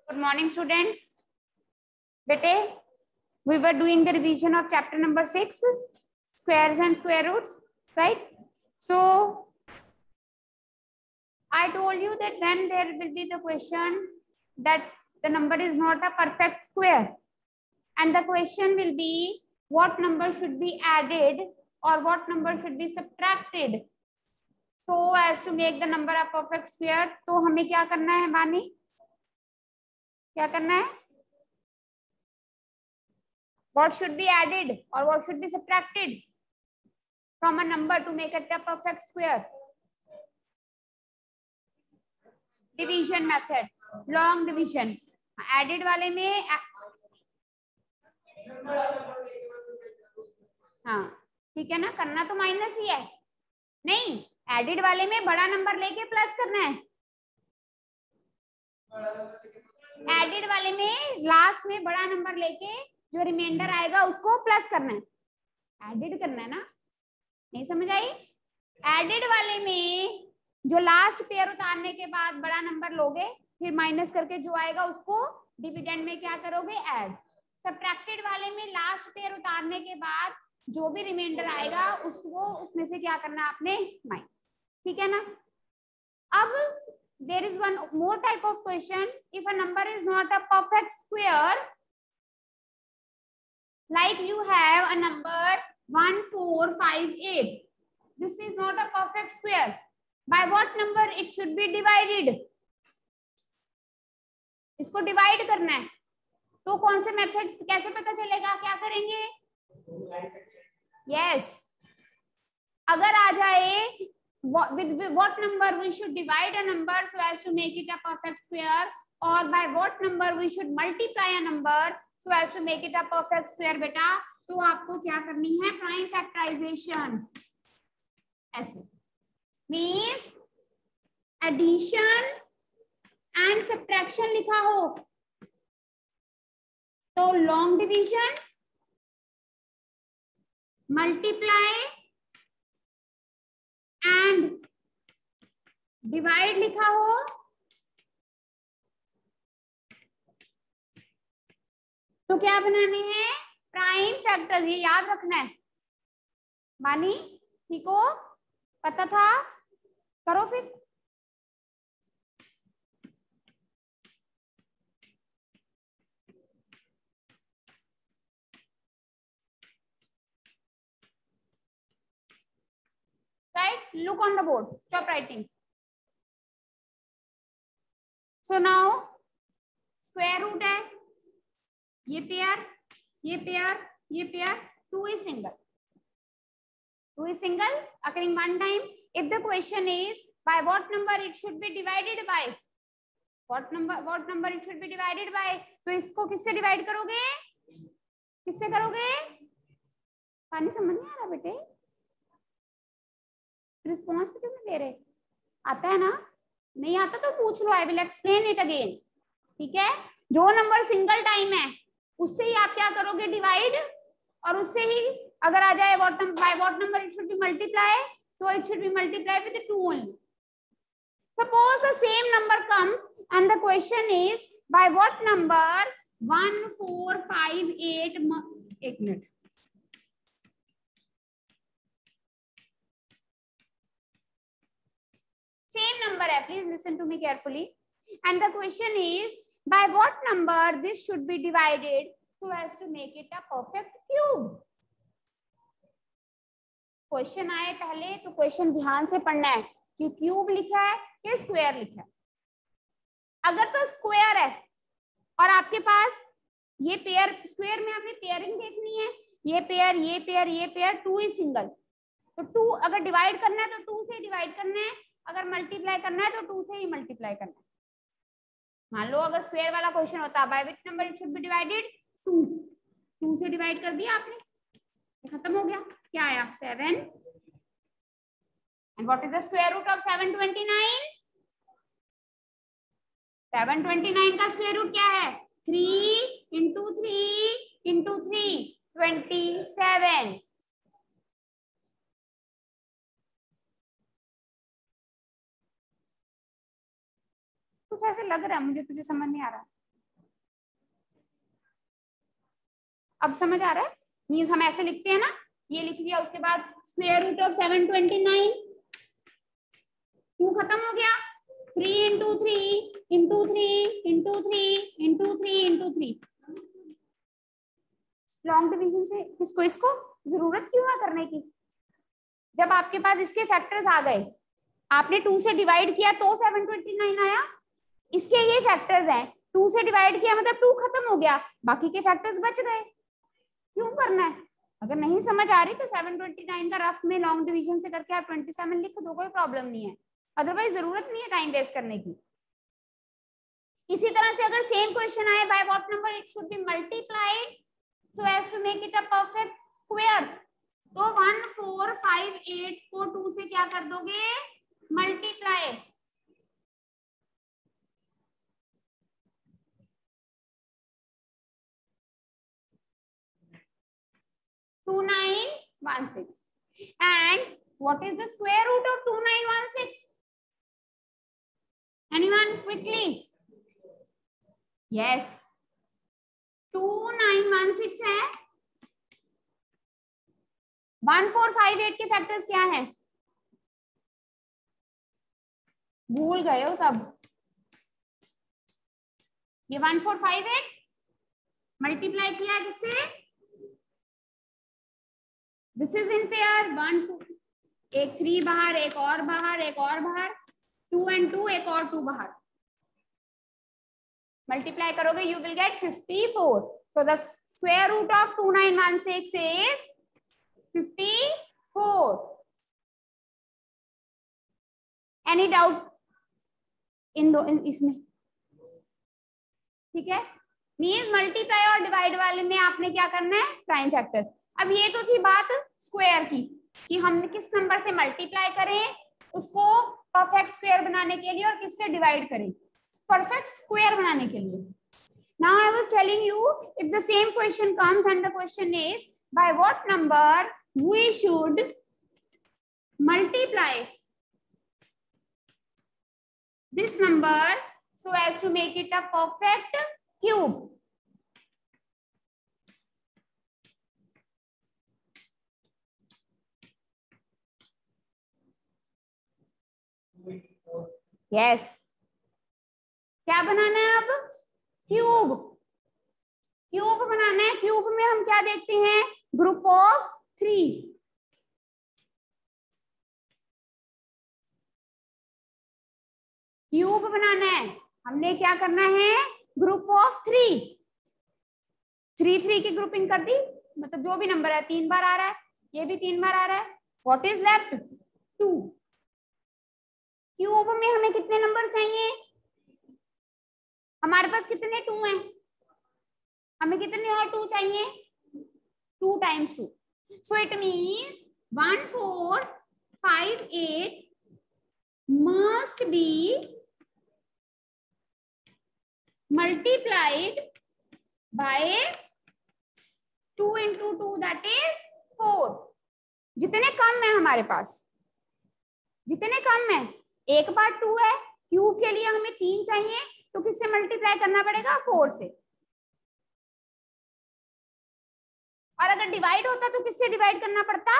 Good morning, students. बेटे, we were doing the revision of chapter number 6, squares and square roots, right? So I told you that then there will be the question that the number is not a perfect square, and the question will be what number should be added or what number should be subtracted so as to make the number a perfect square. तो हमें क्या करना है बानी, क्या करना है? What should be added or what should be subtracted from a number to make it a perfect square? Division method, long division. Added वाले में हाँ ठीक है ना, करना तो माइनस ही है, नहीं एडिड वाले में बड़ा नंबर लेके प्लस करना है. एडिड वाले में लास्ट में बड़ा नंबर लेके जो रिमाइंडर आएगा उसको प्लस करना है, एडिड करना है ना. नहीं समझ आई? एडिड वाले में जो लास्ट पेयर उतारने के बाद बड़ा नंबर लोगे, फिर माइनस करके जो आएगा उसको डिविडेंड में क्या करोगे, ऐड. सब्ट्रैक्टेड वाले में लास्ट पेयर उतारने के बाद जो भी रिमाइंडर आएगा उसको उसमें से क्या करना आपने, माइनस. ठीक है ना. अब there is one more type of question. If a number is not a perfect square, like you have a number 1458, this is not a perfect square. By what number it should be divided? इसको divide करना है तो कौन से method, कैसे पता चलेगा, क्या करेंगे? यस, अगर आ जाए with what number we should divide a number so as to make it a perfect square, or by what number we should multiply a number so as to make it a perfect square, बेटा तो आपको क्या करनी है, prime factorisation. ऐसे means addition and subtraction लिखा हो तो long division, multiply and divide लिखा हो तो क्या बनाने हैं, प्राइम फैक्टर्स. ये याद रखना है मानी, ठीक हो, पता था, करो फिर. Right? Look on the board. Stop writing. So now square root है, ये पेयर, ये पेयर, ये pair, 2 is single. 2 is single occurring one time. If the question is by what number it should be divided by, what number it should be divided by, तो इसको किससे divide करोगे, किससे करोगे? पानी समझ नहीं आ रहा बेटे, रिस्पॉन्स क्यों नहीं दे रहे? आता है ना, नहीं आता तो पूछ लो, I will explain it again. ठीक है, जो नंबर सिंगल टाइम है उससे ही आप क्या करोगे, डिवाइड, और उससे ही अगर आ जाए by what number it should be multiply, तो it should be multiply with 2 ओनली. Suppose the same number comes and the question is by what number 1458, एक मिनट, same number है, please listen to me carefully, and the question is by what number this should be divided so as to make it a perfect cube. Question आए पहले तो question ध्यान से पढ़ना है कि क्यूब लिखा है कि स्क्वायर लिखा है. अगर तो स्क्वायर है और आपके पास ये पेयर, स्क्वायर में आपने पेयरिंग देखनी है, ये पेयर, ये पेयर, ये पेयर, 2 इज सिंगल, तो 2 अगर डिवाइड करना है तो 2 से डिवाइड करना है, अगर मल्टीप्लाई करना है तो 2 से ही मल्टीप्लाई करना है. मान लो अगर स्क्वायर वाला क्वेश्चन होता by which number it should be divided, 2 से डिवाइड कर दिया आपने, खत्म हो गया. क्या आया, 7. And what is the square root of 729? 729 का स्क्वायर रूट क्या है, 3 into 3 into 3, 27. कुछ ऐसे लग रहा है मुझे, तुझे समझ नहीं आ रहा. अब समझ आ रहा है? मीन्स हम ऐसे लिखते हैं ना, ये लिख दिया, उसके बाद स्क्वायर रूट ऑफ 729, 2 खत्म हो गया, 3 into 3 into 3 into 3 into 3 into 3। Long division से इसको जरूरत क्यों है करने की? जब आपके पास इसके फैक्टर्स आ गए, आपने 2 से डिवाइड किया तो 729 आया, इसके ये फैक्टर्स हैं, 2 से डिवाइड किया मतलब 2 खत्म हो गया, बाकी के फैक्टर्स बच गए। क्यों करना है? अगर नहीं समझ आ रही तो 729 का रफ में लॉन्ग डिवीजन से करके आप 27 लिख दो, कोई प्रॉब्लम नहीं है, अदरवाइज जरूरत नहीं है टाइम वेस्ट करने की। इसी तरह से अगर सेम क्वेश्चन आए, by what number it should be multiplied so as to make it a perfect square, तो 1 4 5 8 को 2 से क्या कर दोगे? Multiply. 2916. And what is the square root of 2916? Anyone quickly? Yes, 2916 है। 1458 के फैक्टर्स क्या है? भूल गए हो सब? ये 1458 मल्टीप्लाई किया किससे? दिस इज इन पेयर, 1 2, एक 3 बाहर, एक और बाहर, एक और बाहर, 2 and 2, एक और 2 बाहर, मल्टीप्लाई करोगे you will get 54. So the square root of 2916 is 54. Any doubt इसमें? ठीक है, मींस मल्टीप्लाई और डिवाइड वाले में आपने क्या करना है? Prime factors. अब ये तो थी बात स्क्वायर की, कि हमने किस नंबर से मल्टीप्लाई करें उसको परफेक्ट स्क्वायर बनाने के लिए, और किससे डिवाइड करें परफेक्ट स्क्वायर बनाने के लिए। Now I was telling you, if the same question comes and the question is by what number we should multiply this number so as to make it a perfect cube. Yes, क्या बनाना है अब? Cube. Cube बनाना है। Cube में हम क्या देखते हैं? Group of 3। Cube बनाना है, हमने क्या करना है? Group of 3। 3 3 की ग्रुपिंग कर दी, मतलब जो भी नंबर है 3 बार आ रहा है, ये भी 3 बार आ रहा है, व्हाट इज लेफ्ट? 2। क्यूब में हमें कितने नंबर चाहिए? हमारे पास कितने 2 हैं, हमें कितने और 2 चाहिए? 2 times 2. So it means 1 4 5 8 must be multiplied by 2 into 2, that is 4. जितने कम है हमारे पास, जितने कम है, एक बार 2 है, क्यूब के लिए हमें 3 चाहिए, तो किससे मल्टीप्लाई करना पड़ेगा? 4 से। और अगर डिवाइड होता तो किससे डिवाइड करना पड़ता?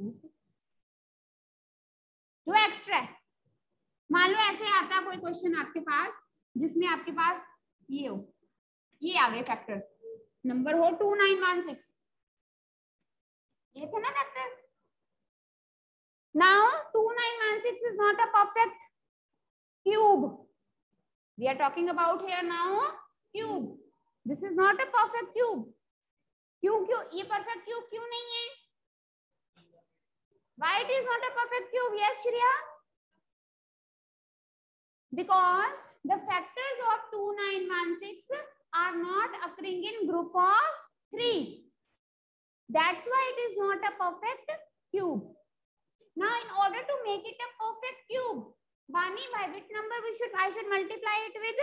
जो एक्स्ट्रा है। मान लो ऐसे आता कोई क्वेश्चन आपके पास जिसमें आपके पास ये हो, ये आ गए फैक्टर्स, नंबर हो 2916, ये थे ना factors. Now 2916 is not a perfect cube. We are talking about here now cube. This is not a perfect cube. क्यों ये perfect cube क्यों नहीं है? Why it is not a perfect cube? Yes, Shriya. Because the factors of 2916 are not occurring in group of 3. That's why it is not a perfect cube. Now, in order to make it a perfect cube, Bani, by which number I should multiply it with?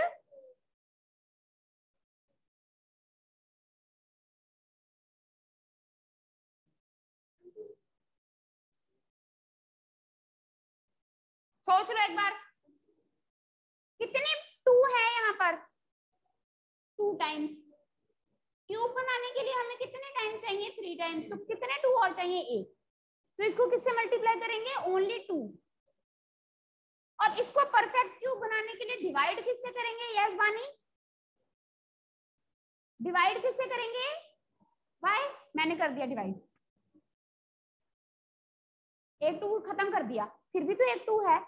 सोच लो एक बार, कितने 2 है यहाँ पर? 2 times cube बनाने के लिए हमें कितने टाइम्स चाहिए? 3 टाइम्स। तो कितने 2 और चाहिए? 1। तो इसको किससे मल्टीप्लाई करेंगे? ओनली 2। और इसको परफेक्ट क्यूब बनाने के लिए डिवाइड किससे करेंगे? यस बानी, डिवाइड किससे करेंगे? बाय, मैंने कर दिया डिवाइड। एक 2 खत्म कर दिया, फिर भी तो एक 2 है।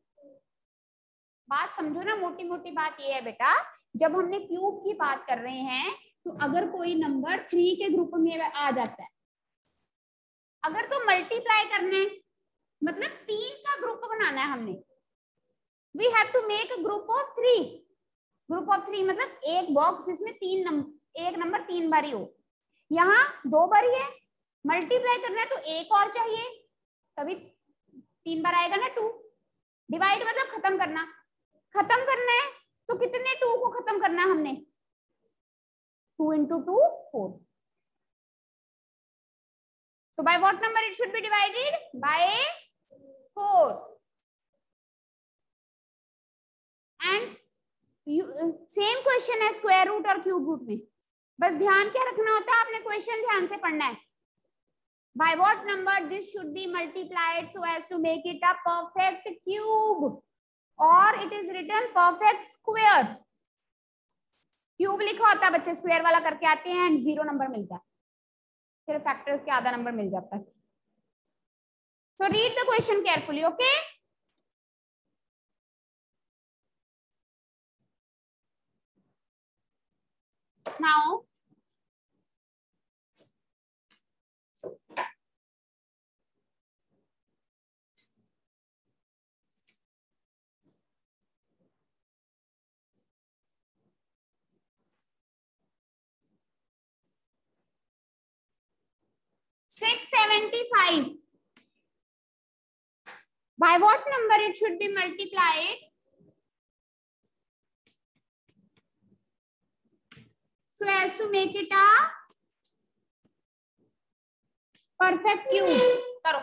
बात समझो ना, मोटी मोटी बात ये है बेटा, जब हमने क्यूब की बात कर रहे हैं तो अगर कोई नंबर 3 के ग्रुप में आ जाता है, अगर तो मल्टीप्लाई करना है, मतलब 3 का ग्रुप बनाना है हमने, we have to make a group of 3। Group of 3 मतलब एक बॉक्स जिसमें 3 नंबर, एक नंबर 3 बारी हो। यहाँ 2 बारी है, मल्टीप्लाई करना है तो एक और चाहिए, तभी 3 बार आएगा ना 2। डिवाइड मतलब खत्म करना, खत्म करना है तो कितने 2 को खत्म करना है हमने? 2 into 2 4। So by what number it should be divided? By 4. And you same question है स्क्वायर रूट और क्यूब रूट में, बस ध्यान क्या रखना होता है, आपने क्वेश्चन ध्यान से पढ़ना है। By what number this should be multiplied so as to make it a perfect cube, or it is written perfect square। Cube लिखा होता है, बच्चे स्क्वायर वाला करके आते हैं एंड 0 नंबर मिलता है, फिर फैक्टर्स के आधा नंबर मिल जाता है। So read the question carefully, okay? Now 675, by what number it should be multiplied so as to make it a perfect cube? करो।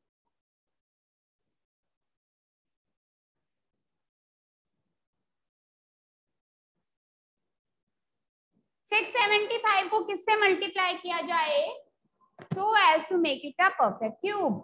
675 को किससे मल्टीप्लाई किया जाए so as to make it a perfect cube?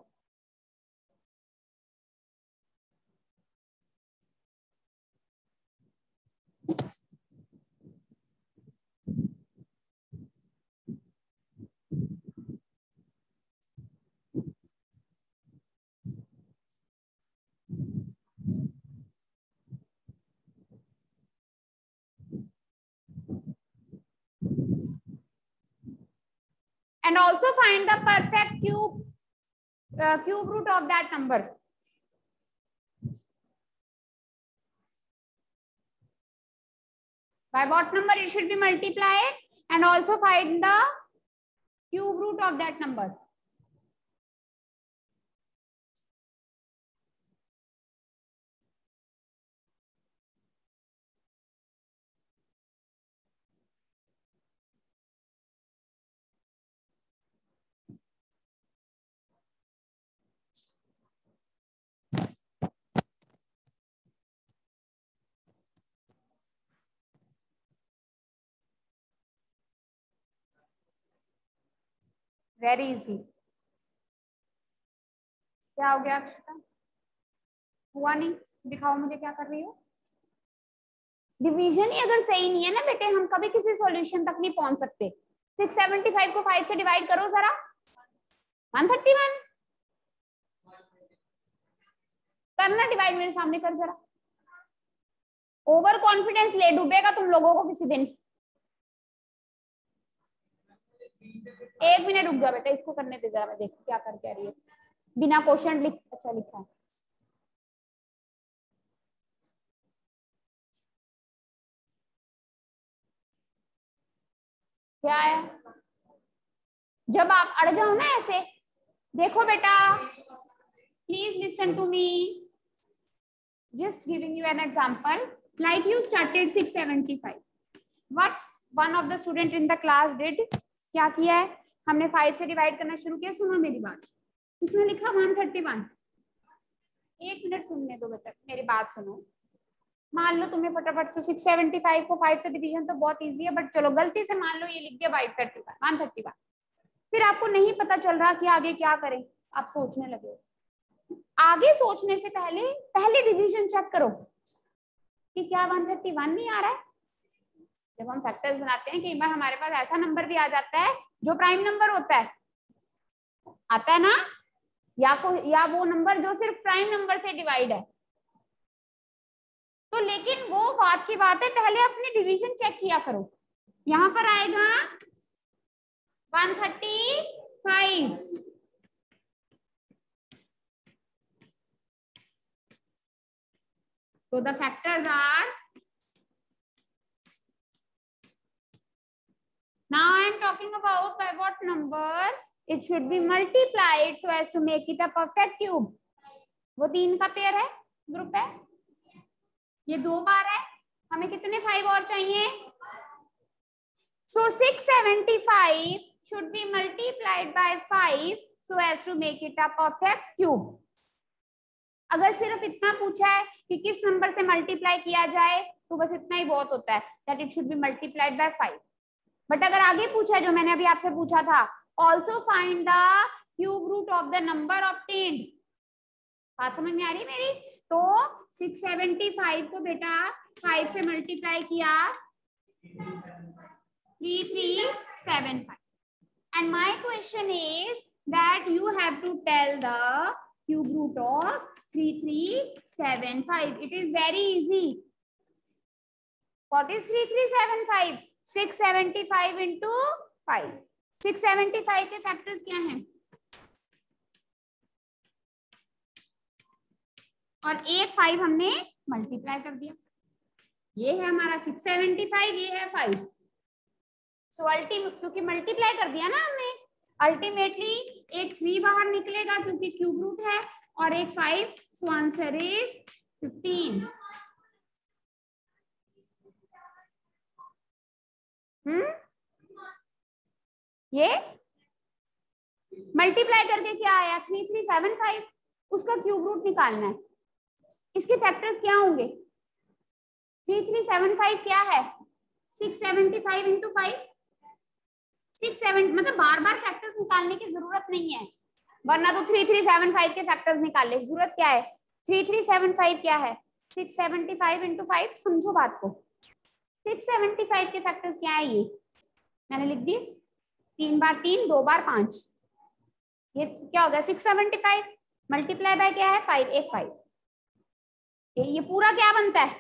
And also find the perfect cube root of that number. By what number it should be multiplied, and also find the cube root of that number. Very easy. क्या हो गया अक्षता? हुआ नहीं? दिखाओ मुझे क्या कर रही हो। डिवीजन ही अगर सही नहीं है ना बेटे, हम कभी किसी सॉल्यूशन तक नहीं पहुंच सकते। 675 को 5 से डिवाइड करो जरा, 131 करना, डिवाइड मेरे सामने कर जरा। ओवर कॉन्फिडेंस ले डूबेगा तुम लोगों को किसी दिन। 1 मिनट रुक जा बेटा, इसको करने दे जरा, मैं देखू क्या कर कह रही है। बिना क्वेश्चन लिख, अच्छा लिखा है। क्या है? जब आप अड़ जाओ ना ऐसे, देखो बेटा, please listen to me, just giving you an example, like you started 675, what one of the student in the class did, क्या किया है, हमने 5 से डिवाइड करना शुरू किया। सुनो मेरी बात, उसने लिखा 131। 1 मिनट सुनने दो बेटा, मेरी बात सुनो। मान लो तुम्हें फटाफट से 675 को 5 से डिवीजन तो बहुत इजी है, बट चलो गलती से मान लो ये लिख दिया 131, फिर आपको नहीं पता चल रहा कि आगे क्या करें, आप सोचने लगे। आगे सोचने से पहले पहले डिवीजन चेक करो कि क्या 131 नहीं आ रहा है। जब हम फैक्टर्स बनाते हैं कई बार हमारे पास ऐसा नंबर भी आ जाता है जो प्राइम नंबर होता है, आता है ना, या वो नंबर जो सिर्फ प्राइम नंबर से डिवाइड है। तो लेकिन वो बात की बात है, पहले अपनी डिवीजन चेक किया करो। यहां पर आएगा 135। So the factors are, now I am talking about by what number it should be multiplied so as to make it a perfect cube. वो 3 का पेयर है, ग्रुप है, ये 2 बार है, हमें कितने 5 और चाहिए। So 675 should be multiplied by 5 so as to make it a perfect cube. अगर सिर्फ इतना पूछा है कि किस नंबर से मल्टीप्लाई किया जाए तो बस इतना ही बहुत होता है, that it should be multiplied by 5. But अगर आगे पूछा है जो मैंने अभी आपसे पूछा था, also find the cube root of the number obtained. बात समझ में आ रही है मेरी। तो 675 को बेटा 5 से मल्टीप्लाई किया 3375, and my question is that you have to tell the cube root of 3375. It is very easy. What is 3375? 675 into 5. 675 के फैक्टर्स क्या हैं? और एक 5 हमने मल्टीप्लाई कर दिया, ये है हमारा 675, ये है 5। सो अल्टीमेट, क्योंकि मल्टीप्लाई कर दिया ना हमने, अल्टीमेटली एक 3 बाहर निकलेगा क्योंकि क्यूब रूट है, और एक 5, सो आंसर इज 15। ये मल्टीप्लाई करके क्या आया 3375, उसका क्यूब रूट निकालना है। इसके फैक्टर्स क्या होंगे? 3375 क्या है? 675 इंटू 5। 670 मतलब बार बार फैक्टर्स निकालने की जरूरत नहीं है, वरना तो 3375 के फैक्टर्स निकालने की जरूरत क्या है। 3375 क्या है? 675 इंटू 5। समझो बात को, 675 के फैक्टर्स क्या है, ये मैंने लिख दिए, 3 बार 3, 2 बार 5, ये क्या हो गया 675 मल्टीप्लाई बाय क्या है 5, एक 5, ये पूरा क्या बनता है,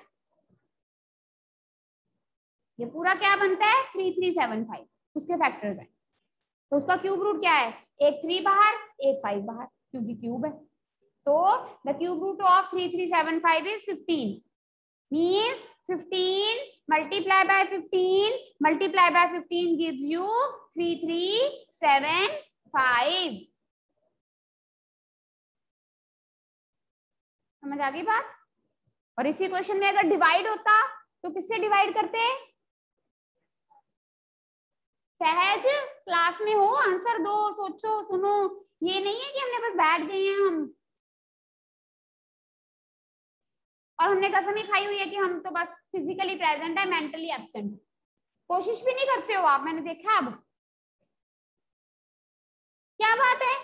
ये पूरा क्या बनता है 3375, उसके फैक्टर्स हैं। तो उसका क्यूब रूट क्या है, एक 3 बाहर एक 5 बाहर, क्योंकि क्यूब है। तो the cube root of 3375 is 15, means 15 multiply by 15 multiply by 15 gives you 3375। समझ आ गई बात। और इसी क्वेश्चन में अगर डिवाइड होता तो किससे डिवाइड करते? सहज क्लास में हो, आंसर दो, सोचो, सुनो, ये नहीं है कि हमने बस बैठ गए हैं हम और हमने कसम ही खाई हुई है कि हम तो बस फिजिकली प्रेजेंट है, मेंटली एब्सेंट। कोशिश भी नहीं करते हो आप, मैंने देखा। अब क्या बात है,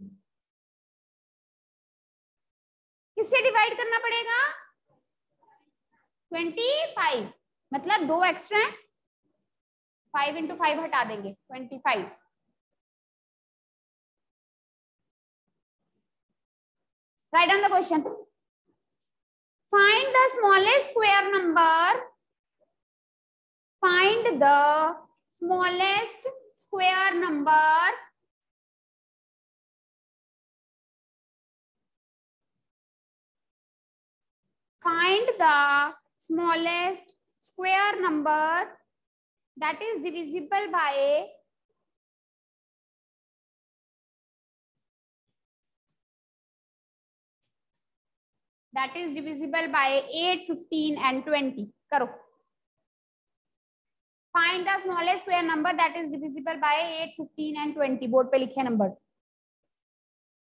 किससे डिवाइड करना पड़ेगा? 25, मतलब 2 एक्स्ट्रा है, 5 इंटू 5 हटा देंगे 25। Write on the question. Find the smallest square number. Find the smallest square number. Find the smallest square number that is divisible by 8, 15 and 20। करो। Find the smallest square number that is divisible by 8, 15 and 20। Board पे लिखे number.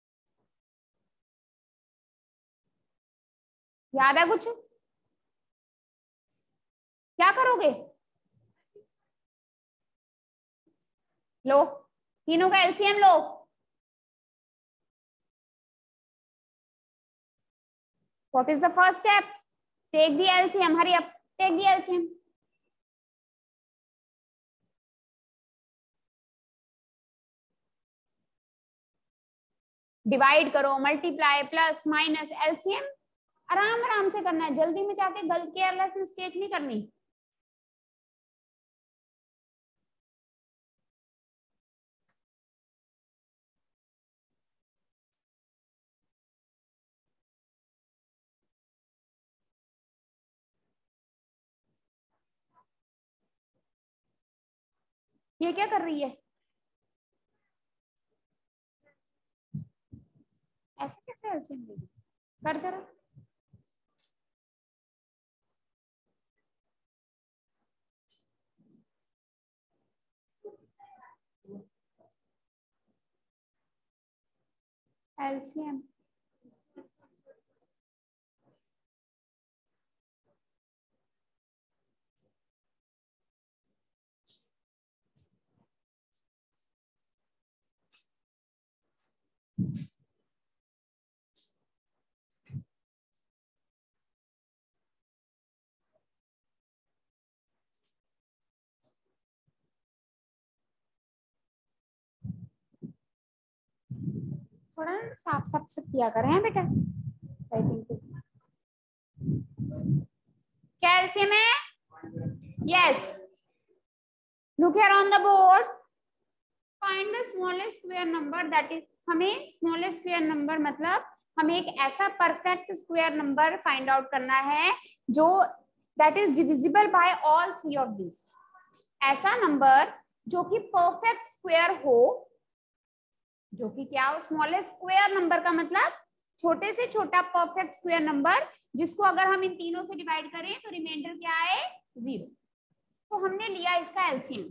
याद है कुछ? क्या करोगे? लो तीनों का एलसीएम लो। What is the first step? Take the LCM. Hurry up. Take the LCM. Divide करो, मल्टीप्लाई, प्लस, माइनस, एलसीएम आराम आराम से करना है, जल्दी में जाके गलत केयरलेस मिस्टेक नहीं करनी। ये क्या कर रही है? ऐसे कैसे एलसीएम देगी? कर करो। एलसीएम थोड़ा साफ साफ से किया कर हैं बेटा। क्या एलसीएम है? Yes, look here on the board. Find the smallest square number that is, हमें स्मॉलेस्ट स्क्वायर नंबर मतलब हमें एक ऐसा perfect square number find out करना है जो that is divisible by all three of this. ऐसा नंबर जो कि परफेक्ट स्क्वायर हो, जो कि क्या हो? स्मॉलेस्ट स्क्वायर नंबर का मतलब छोटे से छोटा परफेक्ट स्क्वायर नंबर जिसको अगर हम इन तीनों से डिवाइड करें तो रिमाइंडर क्या है? 0। तो हमने लिया इसका LCM.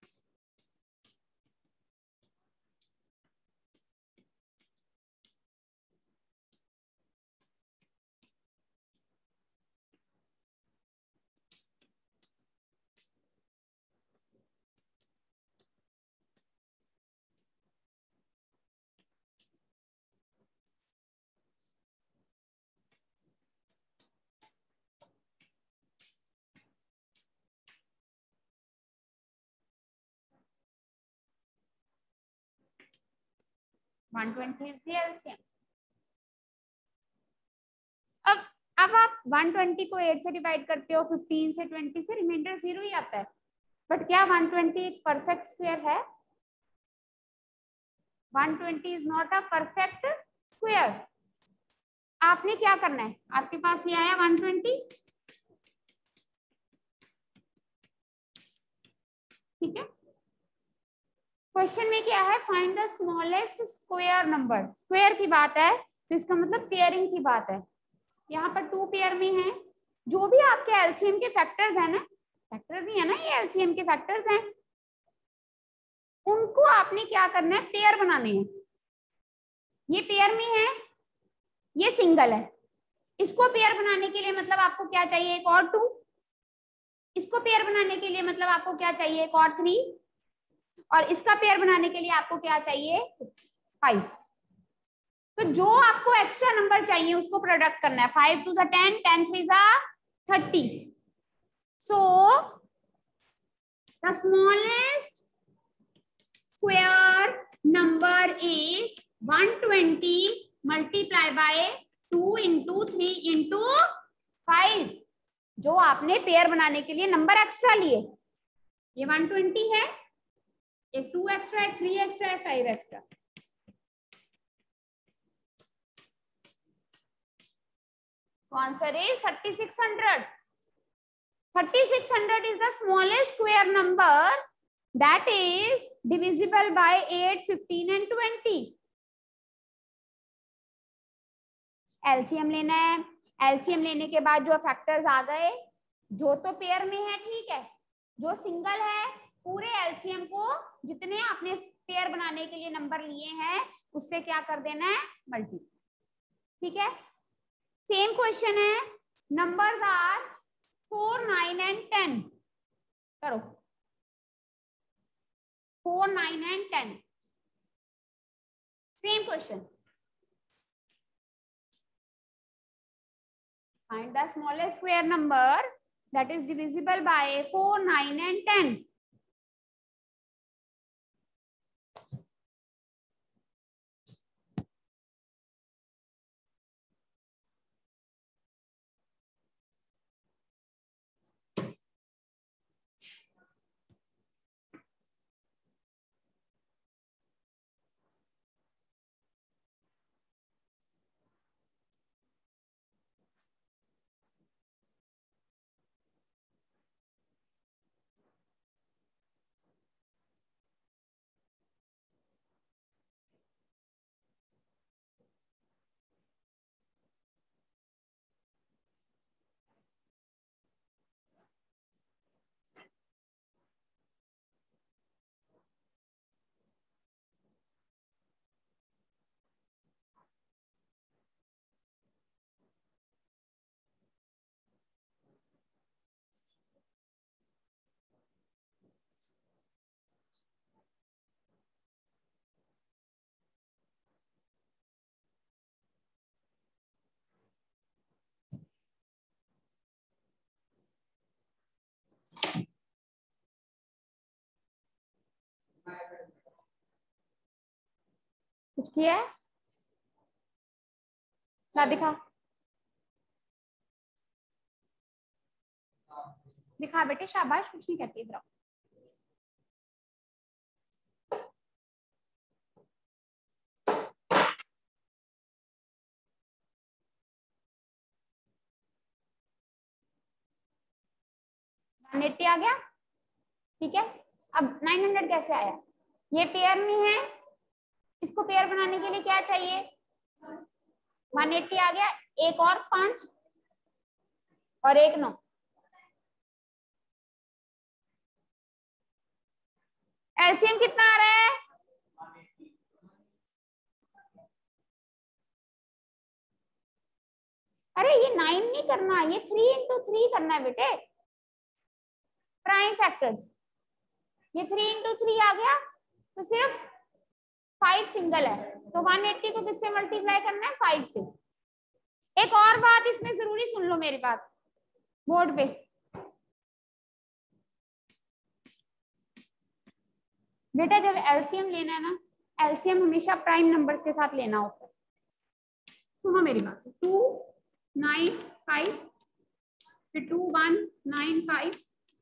One 120 is the LCM। अब आप 120 को 8 से डिवाइड करते हो, 15 से, 20 से, रिमाइंडर 0 ही आता है। बट क्या 120 एक परफेक्ट स्क्वायर है? 120 is not a perfect square. आपने क्या करना है? आपके पास ये आया 120, ठीक है। क्वेश्चन में क्या है? Find the smallest square number. Square की बात है तो इसका मतलब पेयरिंग की बात है। यहाँ पर 2 पेयर में है। जो भी आपके एलसीएम के फैक्टर्स है ना, फैक्टर्स ही है ना, ये एलसीएम के फैक्टर्स हैं, उनको आपने क्या करना है? पेयर बनाने हैं। ये पेयर में है, ये सिंगल है। इसको पेयर बनाने के लिए मतलब आपको क्या चाहिए? एक और 2। इसको पेयर बनाने के लिए मतलब आपको क्या चाहिए? एक और 3। और इसका पेयर बनाने के लिए आपको क्या चाहिए? 5। तो जो आपको एक्स्ट्रा नंबर चाहिए उसको प्रोडक्ट करना है। 5 2 10, 10 3 30। So the smallest square number is 120 multiply by 2 into 3 into 5। जो आपने पेयर बनाने के लिए नंबर एक्स्ट्रा लिए, ये 120 है, एक 2 एक्स्ट्रा, एक 3 एक्स्ट्रा, एक 5 extra. Answer is 3600। 3600 is the smallest square number that is divisible by 8, 15 and 20। LCM लेना है। एलसीएम लेने के बाद जो फैक्टर्स आ गए, जो तो पेयर में है ठीक है, जो सिंगल है पूरे एलसीएम को जितने आपने पेयर बनाने के लिए नंबर लिए हैं उससे क्या कर देना है? मल्टी। ठीक है। सेम क्वेश्चन है, नंबर्स आर 4, 9 and 10 करो, 4, 9 and 10 same question. Find the smallest square number that is divisible by 4, 9 and 10. कुछ किया है ना, दिखा दिखा बेटे, शाबाश, कुछ नहीं कहती इधर. 180 आ गया, ठीक है. अब 900 कैसे आया? ये पेयर में है, इसको पेयर बनाने के लिए क्या चाहिए? 180 आ गया, एक और 5 और एक 9. एलसीएम कितना आ रहा है? अरे ये 9 नहीं करना, ये 3 into 3 करना है बेटे, प्राइम फैक्टर्स. ये 3 into 3 आ गया, तो सिर्फ 5 सिंगल है, तो 180 को किससे मल्टीप्लाई करना है? 5 से. एक और बात इसमें जरूरी सुन लो मेरी बात, बोर्ड पे बेटा जब एलसीएम लेना है ना, एलसीएम हमेशा प्राइम नंबर्स के साथ लेना होता है. सुनो मेरी बात, 2 9 5 फिर 2 1 9 5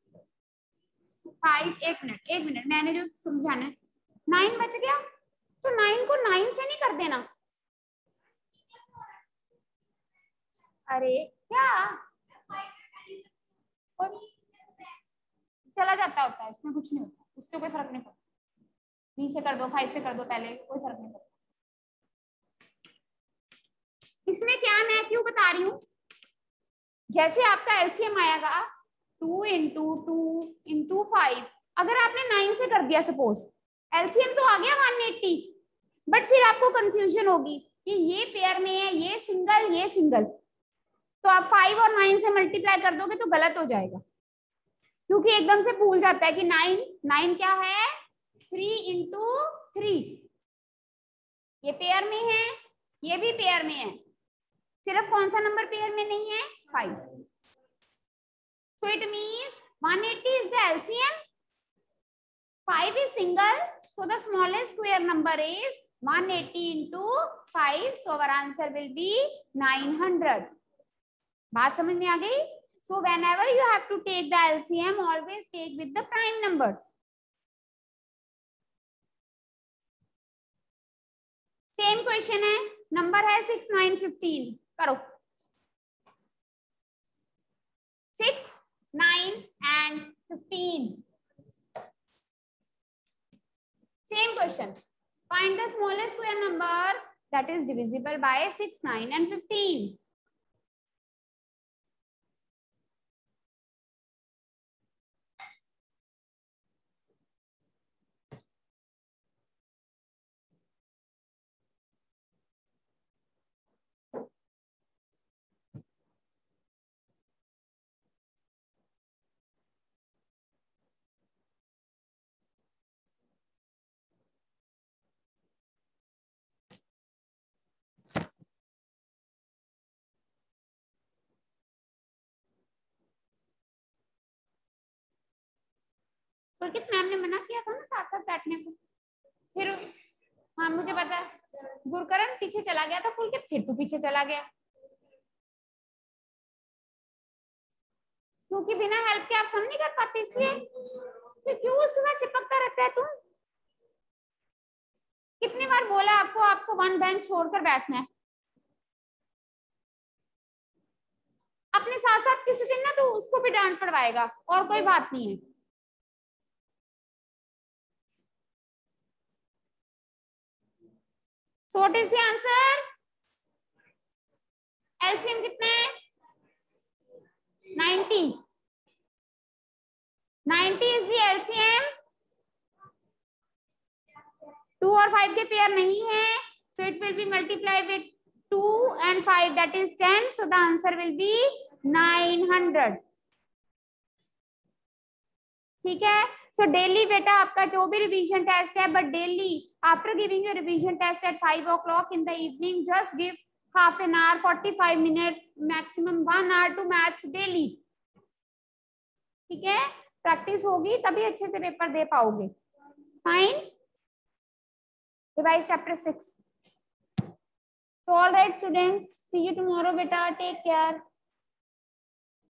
5. एक मिनट मैंने जो समझाना है, 9 बच गया तो 9 को 9 से नहीं कर देना. अरे क्या चला जाता होता है, इसमें कुछ नहीं होता, उससे कोई फर्क नहीं पड़ता. 3 से कर दो, 5 से कर दो, पहले कोई फर्क नहीं पड़ता. इसमें क्या मैं क्यों बता रही हूँ, जैसे आपका एलसीएम आएगा 2 into 2 into 5, अगर आपने 9 से कर दिया सपोज, एलसीएम तो आ गया 180, बट फिर आपको कंफ्यूजन होगी कि ये पेयर में है, ये सिंगल, तो आप 5 और 9 से मल्टीप्लाई कर दोगे तो गलत हो जाएगा, क्योंकि एकदम से भूल जाता है कि 9 क्या है? 3 into 3. ये पेयर में है, ये भी पेयर में है, सिर्फ कौन सा नंबर पेयर में नहीं है? 5. So it means 180 is the LCM, 5 is single, so the smallest square number is 180 into 5, so our answer will be 900. बात समझ में आ गई? So whenever you have to take the LCM, always take with the prime numbers. Same question है, number है 6 9 15, करो 6 9 and 15. Same question. Find the smallest square number that is divisible by 6 9 and 15. Pulkit ma'am ने मना किया था ना साथ साथ बैठने को। फिर हाँ मुझे पता है, गुरकरण पीछे चला गया था पुलकित, फिर तू पीछे चला गया, क्योंकि बिना हेल्प के आप सम नहीं कर पाते, इसलिए। तो क्यों उसके साथ चिपकता रहता है तू? कितनी बार बोला आपको, आपको वन बेंच छोड़कर बैठना है। अपने साथ साथ किसी दिन ना तो उसको भी डांट पड़वाएगा, और कोई बात नहीं है। So what is the answer? LCM कितना है? 90. 90 is the LCM. 2 और 5 के पेयर नहीं है, so it will be multiply with 2 and 5, that is 10. So the answer will be 900. ठीक है। सो डेली बेटा आपका जो भी रिवीजन टेस्ट है, but daily after giving your revision test at 5 o'clock in the evening, just give half an hour, 45 minutes, maximum 1 hour to maths daily. ठीक है, practice होगी तभी अच्छे से पेपर दे पाओगे। Fine, revise chapter 6. So all right students, see you tomorrow beta, take care.